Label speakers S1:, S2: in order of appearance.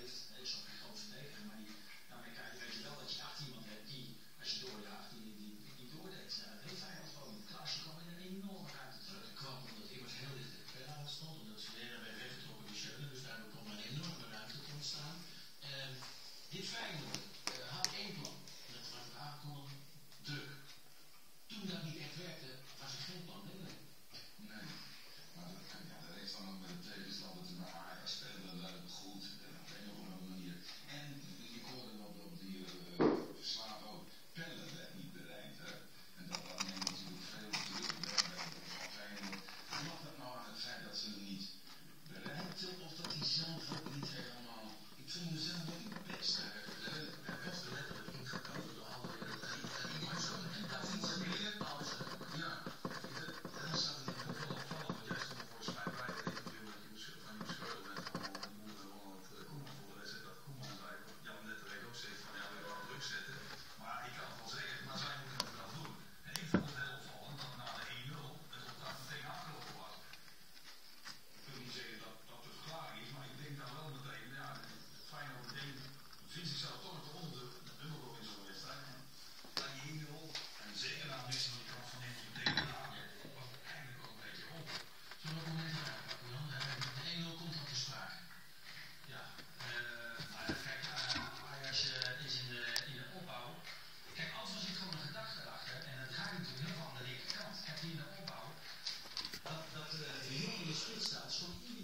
S1: heeft. Is ook een groot verdediger, maar daarmee weet je wel dat je achter iemand hebt die, als je doorjaagt, die doordeed. Ja, dat heeft Feyenoord gewoon niet. Klaasje kwam in een enorme ruimte terug.
S2: Dat kwam omdat iemand heel dicht in de penalty stond, omdat ze weer werd weggetrokken door Schöne, dus daardoor kon er een enorme ruimte te ontstaan. Dit Feyenoord had één plan. Dat was aankomen, druk. Toen dat niet echt werkte, was er geen plan. Nee.
S3: Maar dat heeft dan ook met de tegenstander te maken. Hij speelde goed op een of andere manier. En ik hoorde op die verslaat ook. Pelle werd niet bereikt. Hè? En dat neemt natuurlijk veel druk weg bij de Feyenoord. Lag dat nou aan het feit dat ze hem niet bereikten? Of dat hij zelf ook niet helemaal... Ik vind hem zelf ook niet best.
S2: Hij was er letterlijk ingekomen door alle
S3: en dat is iets meer als... Ja.
S4: Dat staat in heel veel opvallen, want jij stond volgens mij bij het interview met van Joep Scheutel met Ronald Koeman voor de wedstrijd dat Koeman bij Jan Letterweg ook zegt van ja, we gaan druk zetten. Maar ik kan het wel zeggen, maar zij moeten het wel doen. En ik vond het heel opvallend dat na de 1-0 het resultaat meteen afgelopen was. Ik wil niet zeggen dat dat de verklaring is, maar ik denk dan wel meteen, ja, Feyenoord vindt zichzelf toch nog onder de underdog in zo'n wedstrijd. Dan die 1-0 en zeker na mensen van die kant van Nederland tegen de was het eigenlijk ook een beetje op.
S2: Zullen we ook nog even uitpakken, Jan? De 1-0 komt op te sprake.
S1: Ja, kijk, Ajax is in de opbouw. Kijk, alles was ik gewoon een gedachte erachter. En het gaat natuurlijk heel veel aan de linkerkant. Kijk, hier in de opbouw. Dat de jongen in de spits staat, zo'n